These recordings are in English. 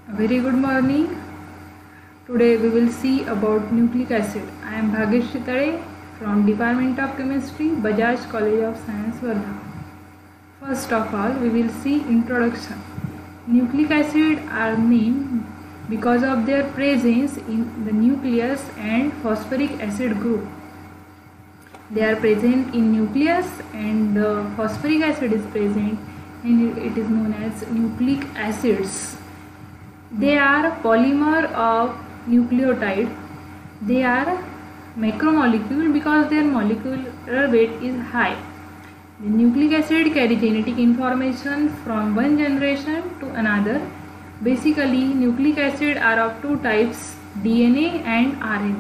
A very good morning. Today we will see about nucleic acid. I am Bhagesh Chitale from Department of Chemistry, Bajaj College of Science, Wardha. First of all, we will see introduction. Nucleic acid are named because of their presence in the nucleus and phosphoric acid group. They are present in nucleus and phosphoric acid is present and it is known as nucleic acids. They are polymer of nucleotide. They are macromolecule because their molecular weight is high. The nucleic acid carry genetic information from one generation to another. Basically, nucleic acid are of two types, DNA and RNA.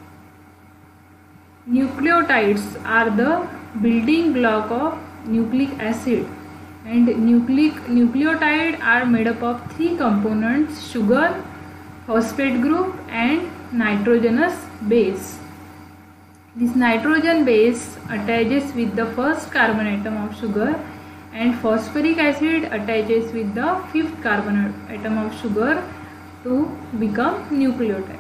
Nucleotides are the building block of nucleic acid, and nucleotide are made up of three components: sugar, phosphate group and nitrogenous base. This nitrogen base attaches with the first carbon atom of sugar and phosphoric acid attaches with the fifth carbon atom of sugar to become nucleotide.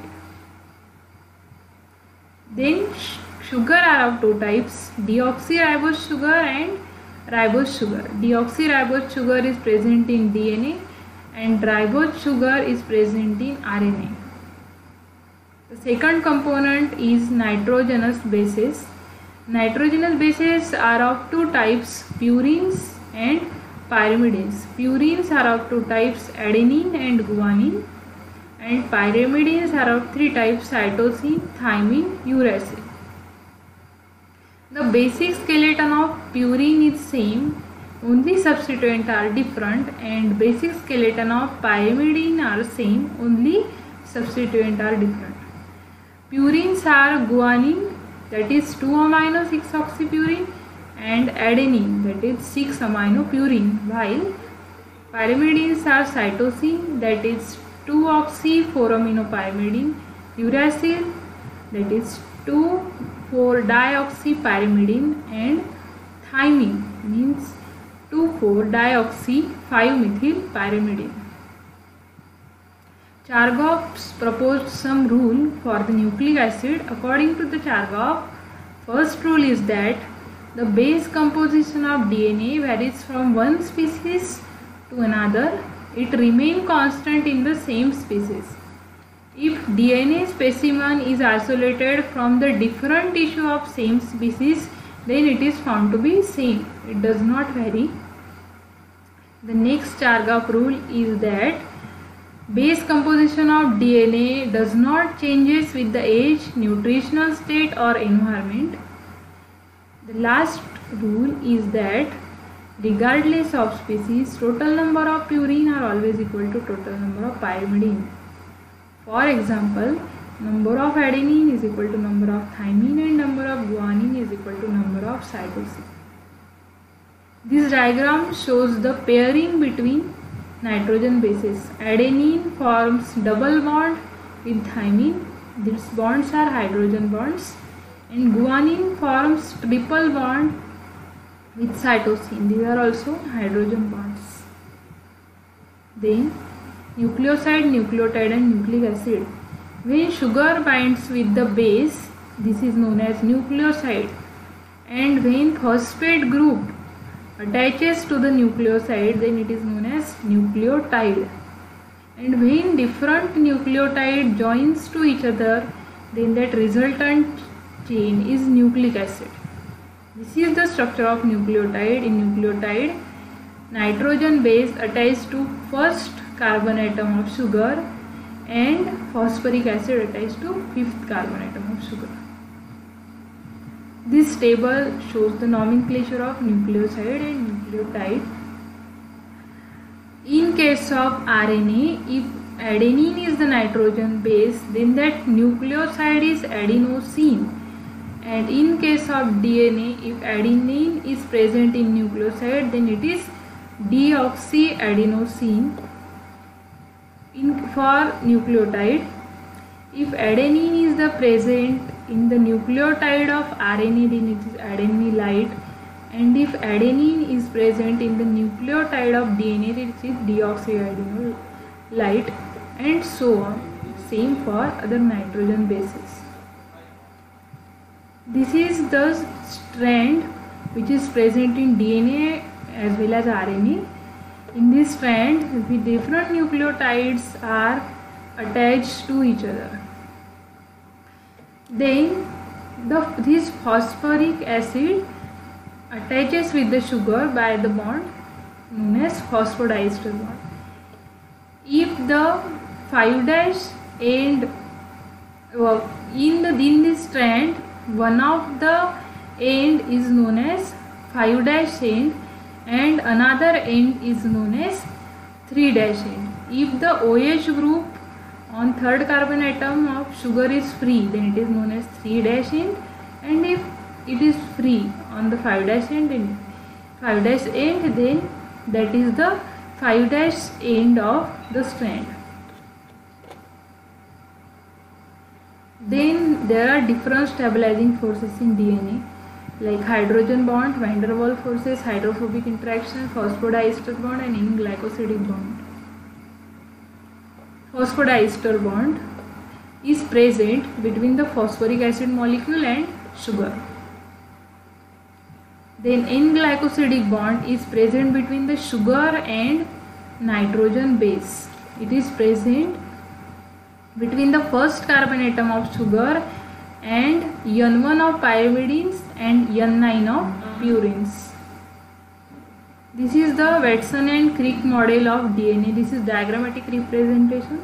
Then sugar are of two types, deoxyribose sugar and ribose sugar. Deoxyribose sugar is present in DNA and ribose sugar is present in RNA. The second component is nitrogenous bases. Nitrogenous bases are of two types, purines and pyrimidines. Purines are of two types, adenine and guanine, and pyrimidines are of three types, cytosine, thymine, uracil. The basic skeleton of purine is same, only substituents are different, and basic skeleton of pyrimidine are same, only substituents are different. Purines are guanine, that is 2-amino-6-oxypurine, and adenine, that is 6-aminopurine, while pyrimidines are cytosine, that is 2-oxy-4-aminopyrimidine, uracil, that is 2,4-dioxypyrimidine, and thymine means 2,4-dioxy-5-methylpyrimidine. Chargaff proposed some rule for the nucleic acid. According to the Chargaff, first rule is that the base composition of DNA varies from one species to another. It remains constant in the same species. If DNA specimen is isolated from the different tissue of same species, then it is found to be same. It does not vary. The next Chargaff rule is that base composition of DNA does not changes with the age, nutritional state or environment. The last rule is that regardless of species, total number of purine are always equal to total number of pyrimidine. For example, number of adenine is equal to number of thymine and number of guanine is equal to number of cytosine. This diagram shows the pairing between nitrogen bases. Adenine forms double bond with thymine. These bonds are hydrogen bonds, and guanine forms triple bond with cytosine. These are also hydrogen bonds. Then nucleoside, nucleotide and nucleic acid. When sugar binds with the base, this is known as nucleoside, and when phosphate group attaches to the nucleoside, then it is known as nucleotide. And when different nucleotide joins to each other, then that resultant chain is nucleic acid. This is the structure of nucleotide. In nucleotide, nitrogen base attached to first carbon atom of sugar and phosphoric acid attached to fifth carbon atom of sugar. This table shows the nomenclature of nucleoside and nucleotide. In case of RNA, if adenine is the nitrogen base, then that nucleoside is adenosine. And in case of DNA, if adenine is present in nucleoside, then it is deoxyadenosine. For nucleotide, if adenine is the present in the nucleotide of RNA, then it is adenylate, and if adenine is present in the nucleotide of DNA, then it is light, and so on. Same for other nitrogen bases. This is the strand which is present in DNA as well as RNA. In this strand, the different nucleotides are attached to each other. Then this phosphoric acid attaches with the sugar by the bond known as phosphodiester bond. If the 5' end in this strand, one of the end is known as 5' end and another end is known as 3' end. If the OH group on third carbon atom of sugar is free, then it is known as 3' end, and if it is free on the 5' end, then that is the 5' end of the strand. Then there are different stabilizing forces in DNA like hydrogen bond, van der Waals forces, hydrophobic interaction, phosphodiester bond and N-glycosidic bond. Phosphodiester bond is present between the phosphoric acid molecule and sugar. Then N-glycosidic bond is present between the sugar and nitrogen base. It is present between the first carbon atom of sugar and N1 of pyrimidines and N9 of purines. This is the Watson and Crick model of DNA. This is diagrammatic representation.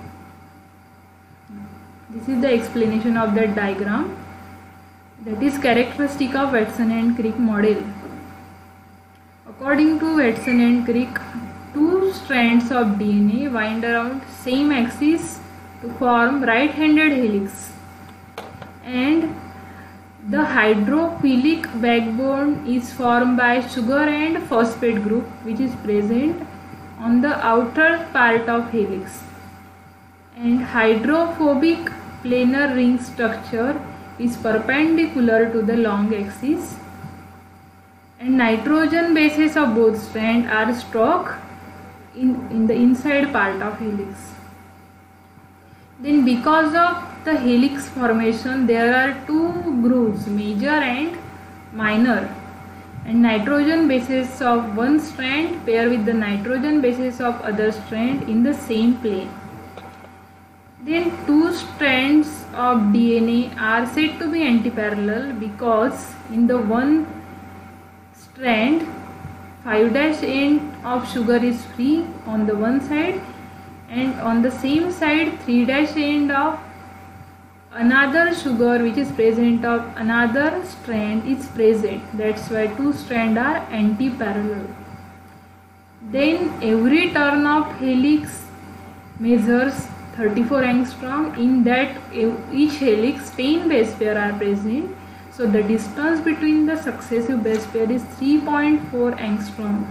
This is the explanation of that diagram. That is characteristic of Watson and Crick model. According to Watson and Crick, two strands of DNA wind around same axis to form right-handed helix, and the hydrophilic backbone is formed by sugar and phosphate group which is present on the outer part of helix, and hydrophobic planar ring structure is perpendicular to the long axis, and nitrogen bases of both strands are struck in the inside part of helix. Then because of the helix formation, there are two grooves, major and minor, and nitrogen bases of one strand pair with the nitrogen bases of other strand in the same plane. Then two strands of DNA are said to be antiparallel because in the one strand 5' end of sugar is free on the one side, and on the same side 3' end of another sugar which is present of another strand is present. That's why two strands are anti-parallel. Then every turn of helix measures 34 angstrom. In that each helix 10 base pair are present. So the distance between the successive base pair is 3.4 angstrom.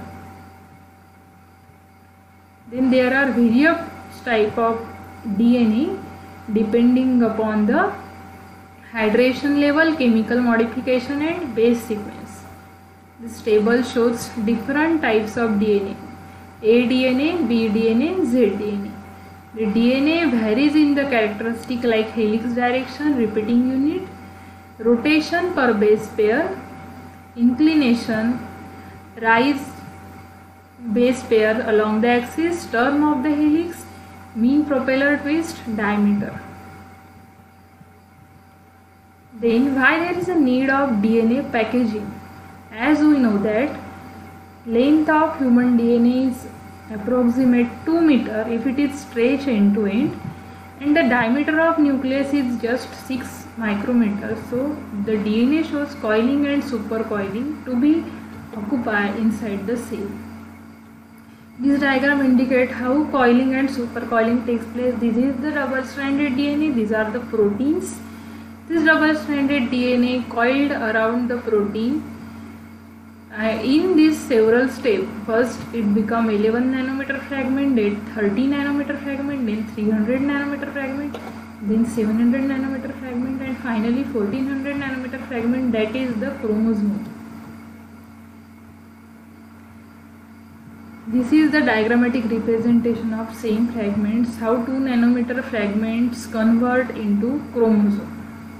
Then there are various type of DNA depending upon the hydration level, chemical modification and base sequence. This table shows different types of DNA: A DNA, B DNA, Z DNA. The DNA varies in the characteristic like helix direction, repeating unit, rotation per base pair, inclination, rise base pair along the axis, term of the helix, mean propeller twist, diameter. Then why there is a need of DNA packaging? As we know that length of human DNA is approximate 2 meter if it is stretched end to end, and the diameter of nucleus is just 6 micrometers. So the DNA shows coiling and supercoiling to be occupied inside the cell. This diagram indicates how coiling and supercoiling takes place. This is the double-stranded DNA. These are the proteins. This double-stranded DNA coiled around the protein. In this several steps, first it become 11 nanometer fragment, then 30 nanometer fragment, then 300 nanometer fragment, then 700 nanometer fragment, and finally 1400 nanometer fragment, that is the chromosome. This is the diagrammatic representation of same fragments, how 2 nanometer fragments convert into chromosome.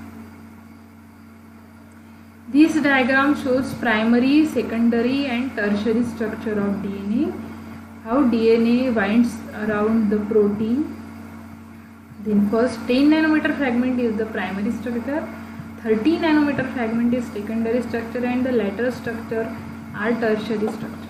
This diagram shows primary, secondary and tertiary structure of DNA, how DNA binds around the protein. Then first 10 nanometer fragment is the primary structure, 30 nanometer fragment is secondary structure, and the latter structure are tertiary structures.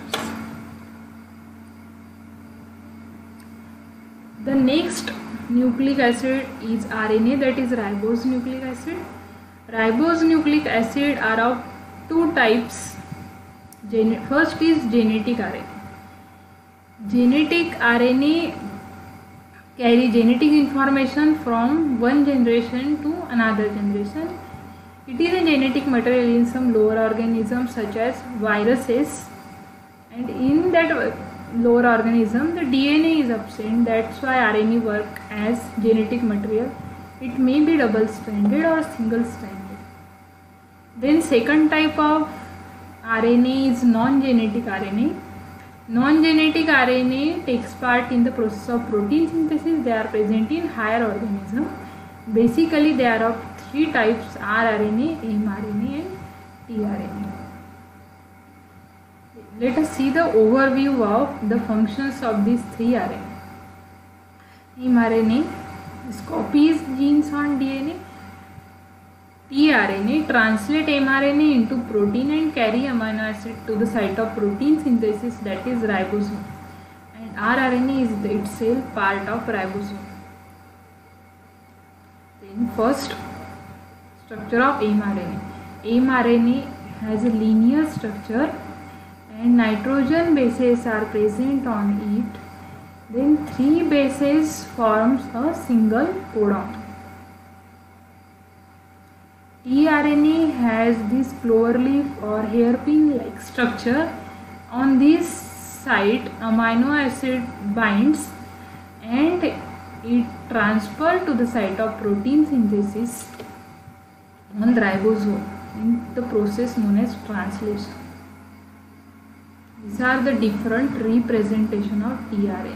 The next nucleic acid is RNA, that is ribose nucleic acid. Ribose nucleic acid are of two types. First is genetic RNA. Genetic RNA carry genetic information from one generation to another generation. It is a genetic material in some lower organisms such as viruses, and in that lower organism the DNA is absent. That's why RNA work as genetic material. It may be double stranded or single stranded. Then second type of RNA is non-genetic RNA. Non-genetic RNA takes part in the process of protein synthesis. They are present in higher organisms. Basically they are of three types: rRNA, mRNA and tRNA. Let us see the overview of the functions of these three RNA. mRNA copies genes on DNA. tRNA translate mRNA into protein and carry amino acid to the site of protein synthesis, that is ribosome. And rRNA is itself part of ribosome. Then first structure of mRNA. mRNA has a linear structure and nitrogen bases are present on it. Then three bases forms a single codon. tRNA has this cloverleaf or hairpin like structure. On this site amino acid binds and it transferred to the site of protein synthesis on the ribosome in the process known as translation. These are the different representation of tRNA.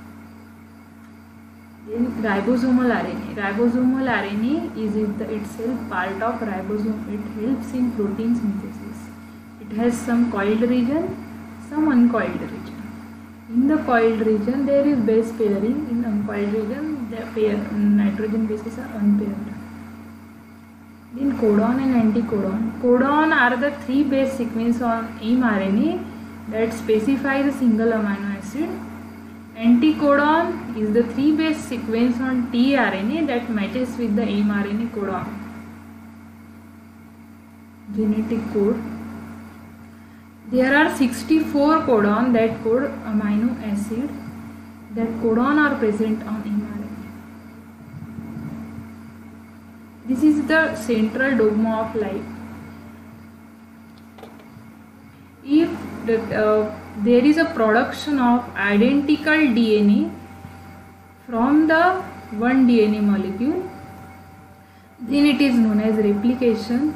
Then ribosomal RNA. Ribosomal RNA is itself part of ribosome. It helps in protein synthesis. It has some coiled region, some uncoiled region. In the coiled region there is base pairing. In uncoiled region the nitrogen bases are unpaired. Then codon and anticodon. Codon are the three base sequence on mRNA that specifies a single amino acid. Anticodon is the three base sequence on tRNA that matches with the mRNA codon. Genetic code. There are 64 codon that code amino acid. That codon are present on mRNA. This is the central dogma of life. If there is a production of identical DNA from the one DNA molecule, then it is known as replication.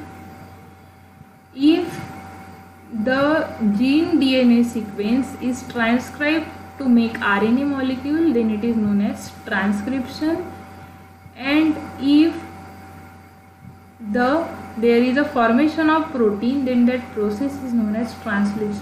If the gene DNA sequence is transcribed to make RNA molecule, then it is known as transcription. And if there is a formation of protein, then that process is known as translation.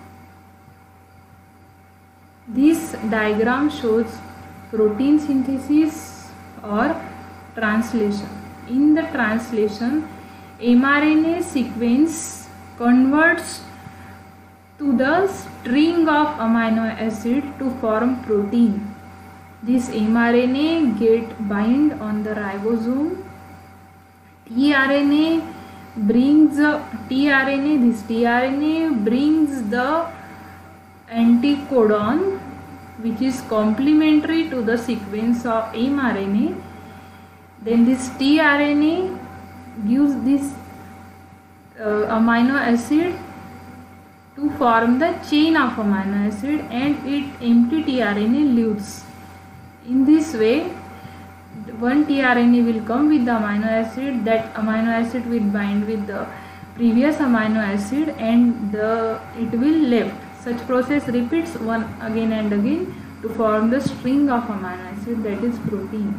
This diagram shows protein synthesis or translation. In the translation, mRNA sequence converts to the string of amino acid to form protein. This mRNA get bind on the ribosome. tRNA brings the anticodon, which is complementary to the sequence of mRNA. Then this tRNA gives this amino acid to form the chain of amino acid, and empty tRNA leaves. In this way, one tRNA will come with the amino acid. That amino acid will bind with the previous amino acid and it will left. Such process repeats one again and again to form the string of amino acid, that is protein.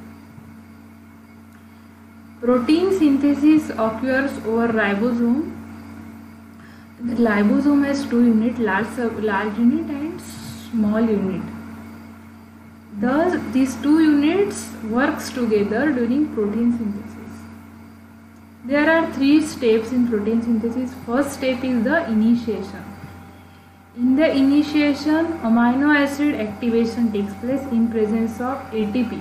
Protein synthesis occurs over ribosome. The ribosome has two units, large unit and small unit. Thus, these two units works together during protein synthesis. There are three steps in protein synthesis. First step is the initiation. In the initiation, amino acid activation takes place in presence of ATP.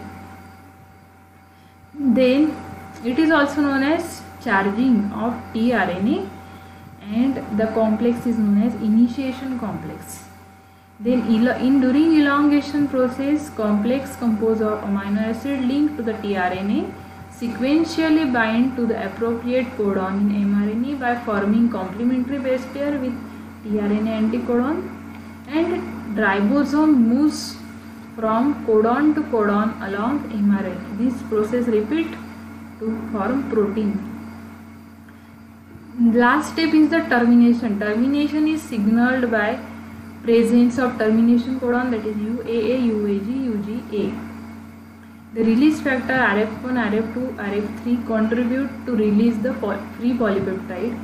Then, it is also known as charging of tRNA, and the complex is known as initiation complex. Then during elongation process, complex composed of amino acid linked to the tRNA sequentially bind to the appropriate codon in mRNA by forming complementary base pair with tRNA anticodon, and ribosome moves from codon to codon along mRNA. This process repeat to form protein. Last step is the termination. Termination is signaled by presence of termination codon, that is UAA, UAG, UGA. The release factor RF1, RF2, RF3 contribute to release the free polypeptide.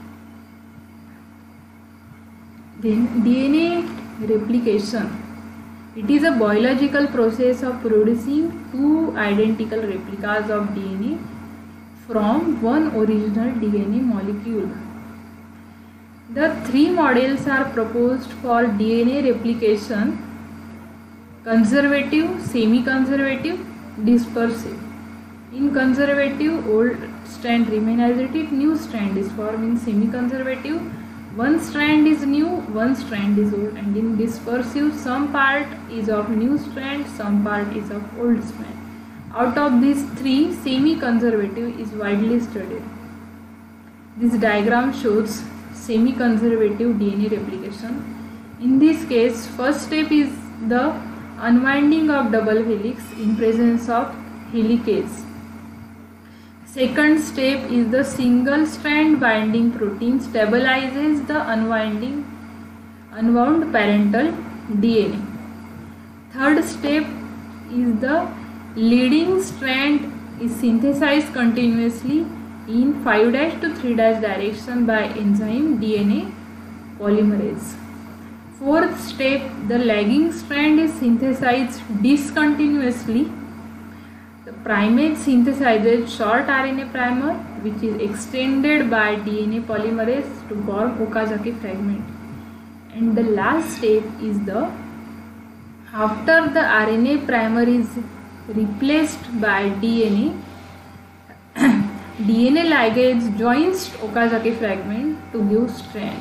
Then DNA replication. It is a biological process of producing two identical replicas of DNA from one original DNA molecule. The three models are proposed for DNA replication: conservative, semi-conservative, dispersive. In conservative, old strand remain as it is, new strand is formed. In semi-conservative, one strand is new, one strand is old. And in dispersive, some part is of new strand, some part is of old strand. Out of these three, semi-conservative is widely studied. This diagram shows semi-conservative DNA replication. In this case, first step is the unwinding of double helix in presence of helicase. Second step is the single strand binding protein stabilizes the unwound parental DNA. Third step is the leading strand is synthesized continuously in 5' to 3' direction by enzyme DNA polymerase. Fourth step, the lagging strand is synthesized discontinuously. The primate synthesizes short RNA primer which is extended by DNA polymerase to form Okazaki fragment. And the last step is after the RNA primer is replaced by DNA, DNA ligase joins Okazaki fragment to give strand.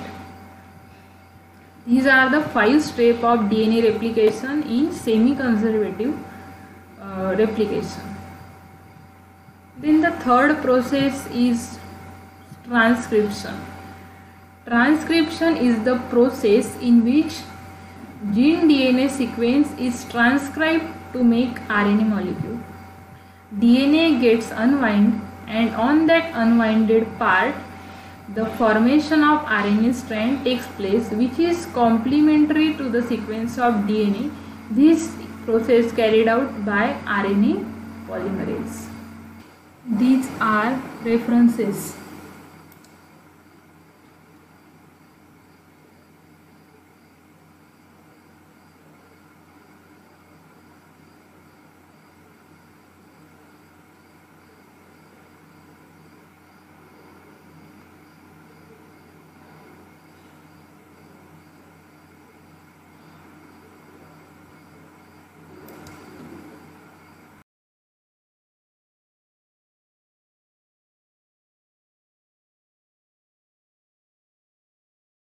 These are the 5 steps of DNA replication in semi-conservative replication. Then the third process is transcription. Transcription is the process in which gene DNA sequence is transcribed to make RNA molecule. DNA gets unwound, and on that unwinded part, the formation of RNA strand takes place, which is complementary to the sequence of DNA. This process carried out by RNA polymerase. These are references.